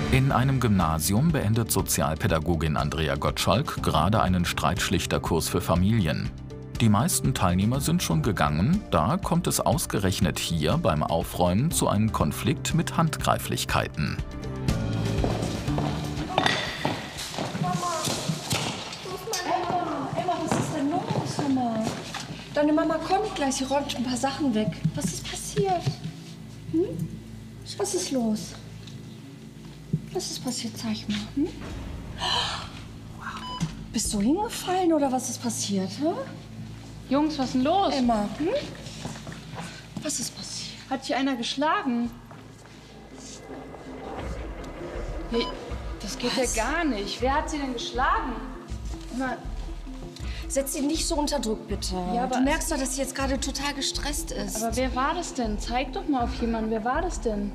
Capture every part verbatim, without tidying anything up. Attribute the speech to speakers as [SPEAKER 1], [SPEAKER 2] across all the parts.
[SPEAKER 1] In einem Gymnasium beendet Sozialpädagogin Andrea Gottschalk gerade einen Streitschlichterkurs für Familien. Die meisten Teilnehmer sind schon gegangen, da kommt es ausgerechnet hier beim Aufräumen zu einem Konflikt mit Handgreiflichkeiten.
[SPEAKER 2] Mama, wo ist meine Mama? Emma, was ist denn los, Mama? Deine Mama kommt gleich, sie räumt ein paar Sachen weg. Was ist passiert? Hm? Was ist los? Was ist passiert, zeig mal. Hm? Bist du hingefallen oder was ist passiert? Hm?
[SPEAKER 3] Jungs, was ist denn los?
[SPEAKER 2] Emma, hm? Was ist passiert?
[SPEAKER 3] Hat dich einer geschlagen? Nee, das geht
[SPEAKER 2] Was?
[SPEAKER 3] ja gar nicht. Wer hat sie denn geschlagen? Emma,
[SPEAKER 2] Setz sie nicht so unter Druck, bitte.
[SPEAKER 3] Ja, aber
[SPEAKER 2] du merkst doch, dass sie jetzt gerade total gestresst ist.
[SPEAKER 3] aber wer war das denn? Zeig doch mal auf jemanden. Wer war das denn?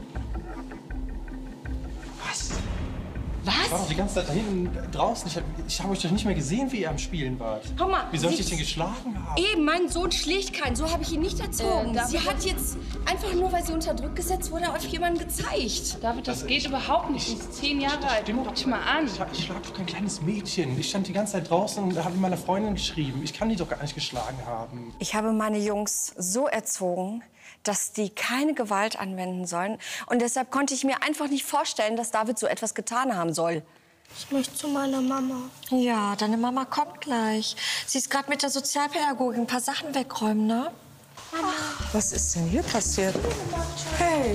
[SPEAKER 4] Was?
[SPEAKER 2] Was?
[SPEAKER 4] Ich war doch die ganze Zeit da hinten draußen. Ich habe ich hab euch doch nicht mehr gesehen, wie ihr am Spielen wart.
[SPEAKER 2] Guck mal,
[SPEAKER 4] Wie soll ich
[SPEAKER 2] sie-
[SPEAKER 4] dich denn geschlagen haben?
[SPEAKER 2] Eben, mein Sohn schlägt keinen. So habe ich ihn nicht erzogen.
[SPEAKER 3] Äh, darf
[SPEAKER 2] sie
[SPEAKER 3] ich
[SPEAKER 2] hat
[SPEAKER 3] das-
[SPEAKER 2] jetzt einfach nur, weil sie unter Druck gesetzt wurde, auf jemanden gezeigt.
[SPEAKER 3] David, das geht überhaupt nicht. Sie ist zehn Jahre alt.
[SPEAKER 4] Stimmt
[SPEAKER 3] Guck
[SPEAKER 4] doch
[SPEAKER 3] dich mal an.
[SPEAKER 4] Ich, ich schlag doch kein kleines Mädchen. Ich stand die ganze Zeit draußen und habe mit meiner Freundin geschrieben. Ich kann die doch gar nicht geschlagen haben.
[SPEAKER 2] Ich habe meine Jungs so erzogen, dass die keine Gewalt anwenden sollen. Und deshalb konnte ich mir einfach nicht vorstellen, dass David so etwas getan haben soll.
[SPEAKER 5] Ich möchte zu meiner Mama.
[SPEAKER 2] Ja, deine Mama kommt gleich. Sie ist gerade mit der Sozialpädagogin ein paar Sachen wegräumen, ne?
[SPEAKER 6] Was ist denn hier passiert? Hey.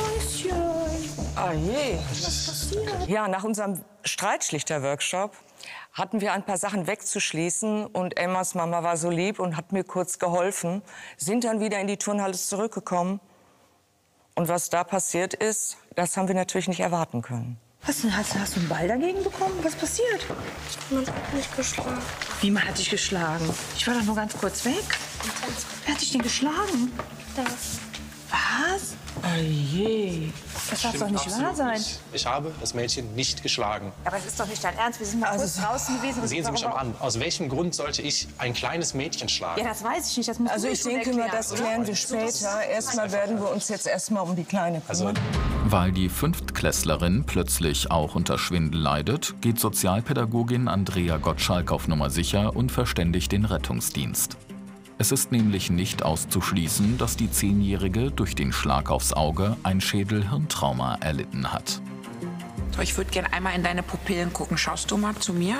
[SPEAKER 6] Ah je. Ja, nach unserem Streitschlichter-Workshop hatten wir ein paar Sachen wegzuschließen und Emmas Mama war so lieb und hat mir kurz geholfen, sind dann wieder in die Turnhalle zurückgekommen. Und was da passiert ist, das haben wir natürlich nicht erwarten können.
[SPEAKER 7] Was denn? Hast, hast du einen Ball dagegen bekommen? Was ist passiert?
[SPEAKER 5] Man hat mich geschlagen.
[SPEAKER 7] Wie, man hat dich geschlagen? Ich war doch nur ganz kurz weg. Wer hat dich denn geschlagen?
[SPEAKER 5] Das.
[SPEAKER 7] Was? Oh je. Das darf doch nicht wahr sein.
[SPEAKER 4] Ich, ich habe das Mädchen nicht geschlagen.
[SPEAKER 7] Aber es ist doch nicht dein Ernst. Wir sind mal kurz draußen gewesen.
[SPEAKER 4] Sehen Sie mich
[SPEAKER 7] Warum-
[SPEAKER 4] mal an. Aus welchem Grund sollte ich ein kleines Mädchen schlagen?
[SPEAKER 7] Ja, das weiß ich nicht. Das musst
[SPEAKER 6] Also
[SPEAKER 7] du mir
[SPEAKER 6] ich
[SPEAKER 7] schon
[SPEAKER 6] denke mal,
[SPEAKER 7] erklären.
[SPEAKER 6] das klären wir später. Erstmal werden wir uns jetzt erstmal um die Kleine kümmern.
[SPEAKER 1] Weil die Fünftklässlerin plötzlich auch unter Schwindel leidet, geht Sozialpädagogin Andrea Gottschalk auf Nummer sicher und verständigt den Rettungsdienst. Es ist nämlich nicht auszuschließen, dass die Zehnjährige durch den Schlag aufs Auge ein Schädel-Hirntrauma erlitten hat.
[SPEAKER 8] So, ich würde gerne einmal in deine Pupillen gucken. Schaust du mal zu mir?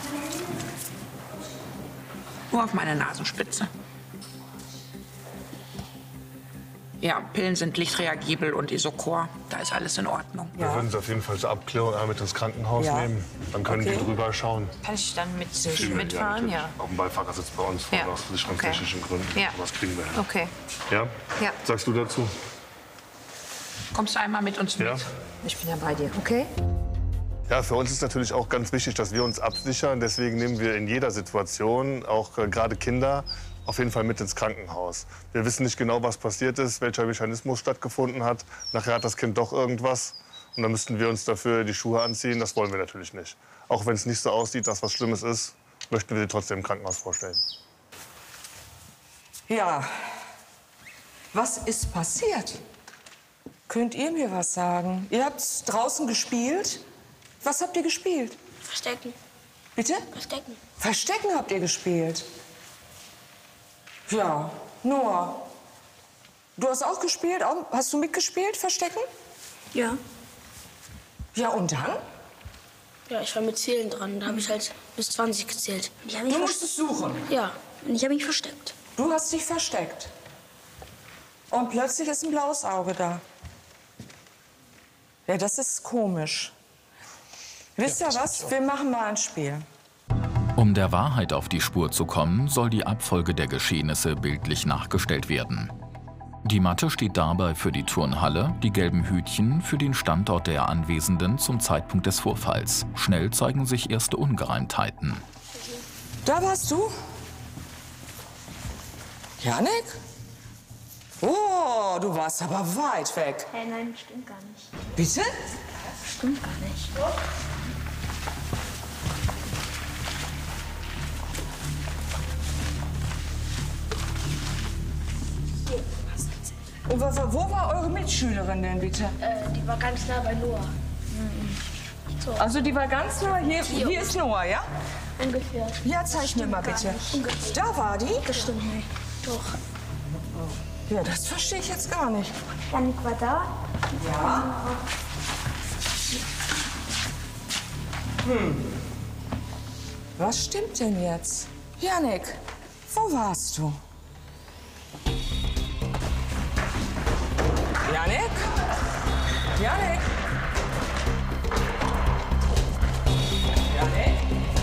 [SPEAKER 8] Nur auf meine Nasenspitze. Ja, Pillen sind lichtreagibel und Isocor. Da ist alles in Ordnung.
[SPEAKER 9] Wir würden sie auf jeden Fall zur Abklärung einmal mit ins Krankenhaus
[SPEAKER 6] Ja.
[SPEAKER 9] nehmen. Dann können
[SPEAKER 6] Okay.
[SPEAKER 9] die drüber schauen.
[SPEAKER 7] Kann ich dann mit
[SPEAKER 9] Filmen,
[SPEAKER 7] mitfahren?
[SPEAKER 9] natürlich. Auf dem Beifahrersitz bei uns,
[SPEAKER 7] Ja.
[SPEAKER 9] aus sicherungstechnischen Gründen.
[SPEAKER 7] Ja.
[SPEAKER 9] Was kriegen wir hin?
[SPEAKER 7] Okay.
[SPEAKER 9] Ja?
[SPEAKER 7] Ja.
[SPEAKER 9] Sagst du dazu?
[SPEAKER 8] Kommst du einmal mit uns mit?
[SPEAKER 9] Ja.
[SPEAKER 7] Ich bin ja bei dir, okay?
[SPEAKER 9] Ja, für uns ist natürlich auch ganz wichtig, dass wir uns absichern. Deswegen nehmen wir in jeder Situation, auch äh, gerade Kinder, auf jeden Fall mit ins Krankenhaus. Wir wissen nicht genau, was passiert ist, welcher Mechanismus stattgefunden hat. Nachher hat das Kind doch irgendwas. Und dann müssten wir uns dafür die Schuhe anziehen. Das wollen wir natürlich nicht. Auch wenn es nicht so aussieht, dass was Schlimmes ist, möchten wir sie trotzdem im Krankenhaus vorstellen.
[SPEAKER 6] Ja, was ist passiert? Könnt ihr mir was sagen? Ihr habt draußen gespielt. Was habt ihr gespielt?
[SPEAKER 5] Verstecken.
[SPEAKER 6] Bitte?
[SPEAKER 5] Verstecken.
[SPEAKER 6] Verstecken habt ihr gespielt. Ja, Noah. Du hast auch gespielt? Auch- Hast du mitgespielt, Verstecken?
[SPEAKER 5] Ja.
[SPEAKER 6] Ja, und dann?
[SPEAKER 5] Ja, ich war mit Zählen dran. Da habe ich halt bis zwanzig gezählt. Ich hab mich
[SPEAKER 6] Du
[SPEAKER 5] vers-
[SPEAKER 6] musstest suchen.
[SPEAKER 5] Ja, und ich habe mich versteckt.
[SPEAKER 6] Du hast dich versteckt. Und plötzlich ist ein blaues Auge da. Ja, das ist komisch. Wisst ihr was? Wir machen mal ein Spiel.
[SPEAKER 1] Um der Wahrheit auf die Spur zu kommen, soll die Abfolge der Geschehnisse bildlich nachgestellt werden. Die Matte steht dabei für die Turnhalle, die gelben Hütchen für den Standort der Anwesenden zum Zeitpunkt des Vorfalls. Schnell zeigen sich erste Ungereimtheiten.
[SPEAKER 6] Da warst du? Janik? Oh, du warst aber weit weg.
[SPEAKER 5] Hey, nein, stimmt gar nicht.
[SPEAKER 6] Bitte?
[SPEAKER 5] Stimmt gar nicht.
[SPEAKER 6] Und wo, wo war eure Mitschülerin denn bitte?
[SPEAKER 5] Äh, die war ganz nah bei Noah. So.
[SPEAKER 6] Also die war ganz nah. Hier, hier, hier ist Noah, ja?
[SPEAKER 5] Ungefähr.
[SPEAKER 6] Ja, zeig mir mal bitte.
[SPEAKER 5] Ungefähr.
[SPEAKER 6] Da war die?
[SPEAKER 5] Das stimmt nicht. Doch.
[SPEAKER 6] Ja, das verstehe ich jetzt gar nicht.
[SPEAKER 5] Janik war da.
[SPEAKER 6] Ja. Hm. Was stimmt denn jetzt? Janik, wo warst du? Janik? Janik? Janik?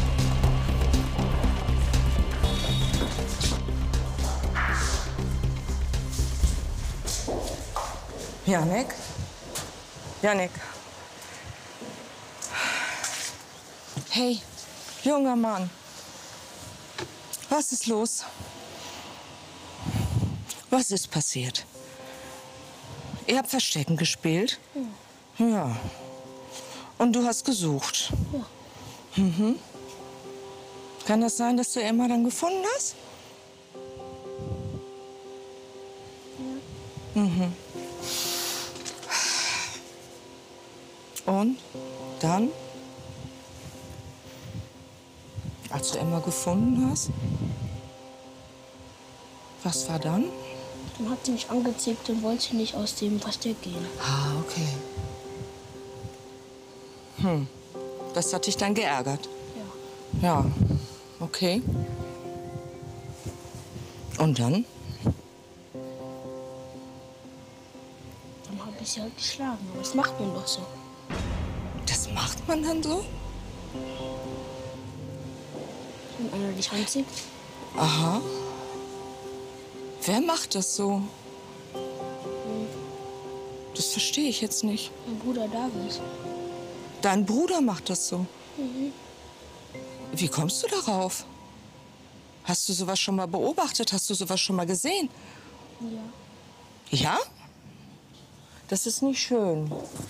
[SPEAKER 6] Janik? Janik? Hey, junger Mann. Was ist los? Was ist passiert? Ihr habt Verstecken gespielt? Ja. Ja. Und du hast gesucht? Ja. Mhm. Kann das sein, dass du Emma dann gefunden hast? Ja. Mhm. Und dann? Als du Emma gefunden hast? Was war dann?
[SPEAKER 5] Dann hat sie mich angezickt und wollte nicht aus dem Versteck gehen.
[SPEAKER 6] Ah, okay. Hm. Das hat dich dann geärgert?
[SPEAKER 5] Ja.
[SPEAKER 6] Ja, okay. Und dann?
[SPEAKER 5] Dann habe ich sie halt geschlagen. Aber das macht man doch so.
[SPEAKER 6] Das macht man dann so?
[SPEAKER 5] Wenn einer dich anzieht?
[SPEAKER 6] Aha. Wer macht das so? Das verstehe ich jetzt nicht.
[SPEAKER 5] Mein Bruder David.
[SPEAKER 6] Dein Bruder macht das so?
[SPEAKER 5] Mhm.
[SPEAKER 6] Wie kommst du darauf? Hast du sowas schon mal beobachtet? Hast du sowas schon mal gesehen?
[SPEAKER 5] Ja.
[SPEAKER 6] Ja? Das ist nicht schön.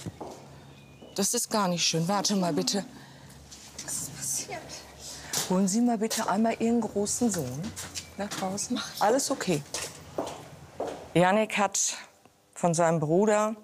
[SPEAKER 6] Das ist gar nicht schön. Warte mal bitte. Was ist passiert? Holen Sie mal bitte einmal Ihren großen Sohn nach draußen. Alles okay. Janik hat von seinem Bruder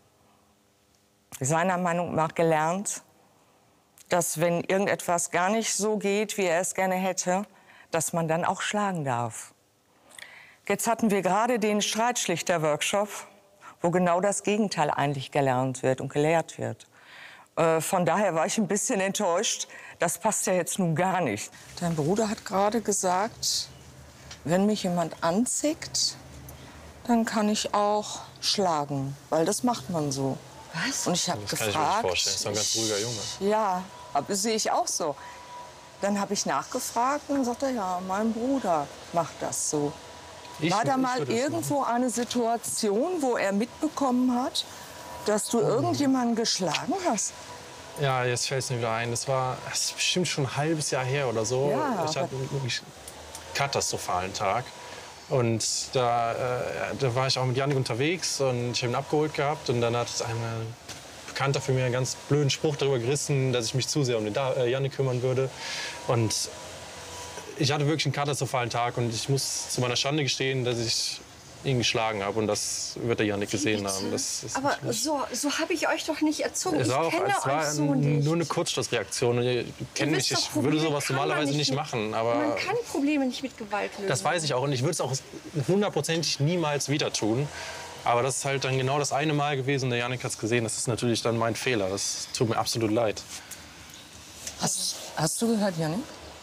[SPEAKER 6] seiner Meinung nach gelernt, dass wenn irgendetwas gar nicht so geht, wie er es gerne hätte, dass man dann auch schlagen darf. Jetzt hatten wir gerade den Streitschlichter-Workshop, wo genau das Gegenteil eigentlich gelernt wird und gelehrt wird. Äh, von daher war ich ein bisschen enttäuscht. Das passt ja jetzt nun gar nicht. Dein Bruder hat gerade gesagt, wenn mich jemand anzickt, dann kann ich auch schlagen, weil das macht man so. Was? Und ich habe gefragt.
[SPEAKER 4] Das kann ich mir nicht vorstellen. Das ist doch ein ganz ruhiger Junge.
[SPEAKER 6] Ja, aber sehe ich auch so. Dann habe ich nachgefragt und dann sagt er, ja, mein Bruder macht das so.
[SPEAKER 4] Ich,
[SPEAKER 6] War da
[SPEAKER 4] ich
[SPEAKER 6] mal
[SPEAKER 4] würde das
[SPEAKER 6] irgendwo eine Situation, wo er mitbekommen hat, dass du irgendjemanden geschlagen hast?
[SPEAKER 4] Ja, jetzt fällt es mir wieder ein. Das war das ist bestimmt schon ein halbes Jahr her oder so.
[SPEAKER 6] Ja,
[SPEAKER 4] ich hatte einen wirklich katastrophalen Tag. Und da, äh, da war ich auch mit Janik unterwegs und ich habe ihn abgeholt gehabt. Und dann hat es ein Bekannter für mich einen ganz blöden Spruch darüber gerissen, dass ich mich zu sehr um den da äh, Janik kümmern würde. Und ich hatte wirklich einen katastrophalen Tag und ich muss zu meiner Schande gestehen, dass ich ihn geschlagen habe. Und das wird der Janik gesehen haben. Das ist
[SPEAKER 2] Aber so, so habe ich euch doch nicht erzogen.
[SPEAKER 4] es
[SPEAKER 2] Ich
[SPEAKER 4] war auch,
[SPEAKER 2] kenne
[SPEAKER 4] es war
[SPEAKER 2] euch so nicht.
[SPEAKER 4] nur eine Kurzschlussreaktion. Und ihr kennt mich,
[SPEAKER 2] wisst
[SPEAKER 4] ich
[SPEAKER 2] doch,
[SPEAKER 4] würde
[SPEAKER 2] Probleme
[SPEAKER 4] sowas
[SPEAKER 2] kann man
[SPEAKER 4] normalerweise
[SPEAKER 2] nicht
[SPEAKER 4] nicht
[SPEAKER 2] mit-
[SPEAKER 4] machen. Aber
[SPEAKER 2] Man kann Probleme nicht mit Gewalt lösen.
[SPEAKER 4] das weiß ich auch und ich würde es auch hundertprozentig niemals wieder tun. Aber das ist halt dann genau das eine Mal gewesen. Der Janik hat es gesehen. Das ist natürlich dann mein Fehler. Das tut mir absolut leid.
[SPEAKER 6] Hast, hast du gehört, Janik?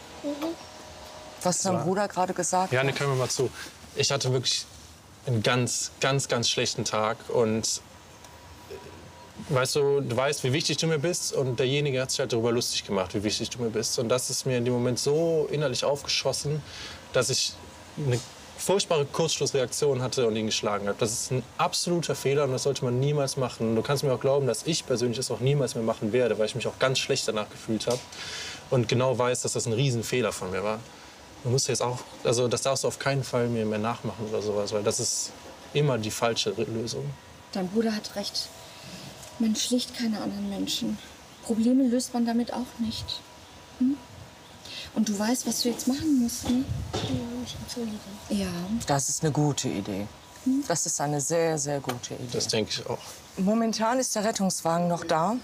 [SPEAKER 6] Was dein
[SPEAKER 4] war-
[SPEAKER 6] Bruder gerade gesagt
[SPEAKER 4] Janik,
[SPEAKER 6] hat?
[SPEAKER 4] hör mir mal zu. Ich hatte wirklich einen ganz, ganz, ganz schlechten Tag. Und weißt du, du weißt, wie wichtig du mir bist. Und derjenige hat sich halt darüber lustig gemacht, wie wichtig du mir bist. Und das ist mir in dem Moment so innerlich aufgeschossen, dass ich eine furchtbare Kurzschlussreaktion hatte und ihn geschlagen habe. Das ist ein absoluter Fehler und das sollte man niemals machen. Und du kannst mir auch glauben, dass ich persönlich das auch niemals mehr machen werde, weil ich mich auch ganz schlecht danach gefühlt habe und genau weiß, dass das ein Riesenfehler von mir war. Du musst jetzt auch, also das darfst du auf keinen Fall mir mehr nachmachen oder sowas, weil das ist immer die falsche Lösung.
[SPEAKER 2] Dein Bruder hat recht. Man schlicht keine anderen Menschen. Probleme löst man damit auch nicht. Hm? Und du weißt, was du jetzt machen musst, ne?
[SPEAKER 5] Ja, mich entschuldigen.
[SPEAKER 2] Ja.
[SPEAKER 6] Das ist eine gute Idee. Das ist eine sehr, sehr gute Idee.
[SPEAKER 4] Das denke ich auch.
[SPEAKER 6] Momentan ist der Rettungswagen noch da.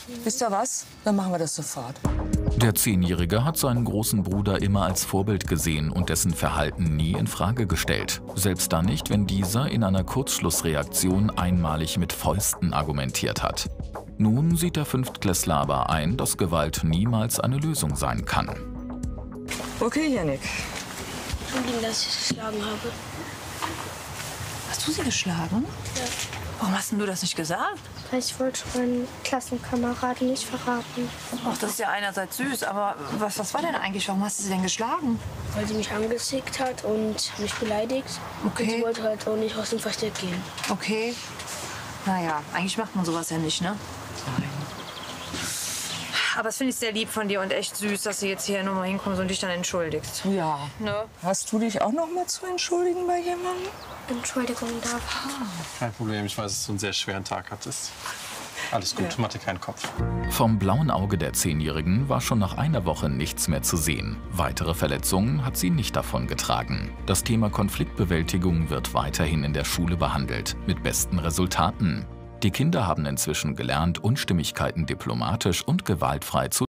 [SPEAKER 6] Wisst ihr was? Dann machen wir das sofort.
[SPEAKER 1] Der Zehnjährige hat seinen großen Bruder immer als Vorbild gesehen und dessen Verhalten nie in Frage gestellt. Selbst dann nicht, wenn dieser in einer Kurzschlussreaktion einmalig mit Fäusten argumentiert hat. Nun sieht der Fünftklässler aber ein, dass Gewalt niemals eine Lösung sein kann.
[SPEAKER 6] Okay, Jannik.
[SPEAKER 5] Entschuldigung, dass ich geschlagen habe.
[SPEAKER 7] Hast du sie geschlagen?
[SPEAKER 5] Ja.
[SPEAKER 7] Warum hast denn du das nicht gesagt?
[SPEAKER 5] Weil ich wollte meinen Klassenkameraden nicht verraten.
[SPEAKER 7] Ach, das ist ja einerseits süß, aber was, was war denn eigentlich? Warum hast du sie denn geschlagen?
[SPEAKER 5] Weil sie mich angezickt hat und mich beleidigt.
[SPEAKER 7] Okay.
[SPEAKER 5] Und sie wollte halt auch nicht aus dem Versteck gehen.
[SPEAKER 7] Okay. Naja, eigentlich macht man sowas ja nicht, ne?
[SPEAKER 6] Nein.
[SPEAKER 7] Aber das finde ich sehr lieb von dir und echt süß, dass du jetzt hier nochmal hinkommst und dich dann entschuldigst.
[SPEAKER 6] Ja.
[SPEAKER 7] Ne?
[SPEAKER 6] Hast du dich auch noch mal zu entschuldigen bei jemandem?
[SPEAKER 5] Entschuldigung dafür.
[SPEAKER 4] Kein Problem, ich weiß, dass du einen sehr schweren Tag hattest. Alles gut, ja. Mach dir keinen Kopf.
[SPEAKER 1] Vom blauen Auge der Zehnjährigen war schon nach einer Woche nichts mehr zu sehen. Weitere Verletzungen hat sie nicht davongetragen. Das Thema Konfliktbewältigung wird weiterhin in der Schule behandelt, mit besten Resultaten. Die Kinder haben inzwischen gelernt, Unstimmigkeiten diplomatisch und gewaltfrei zu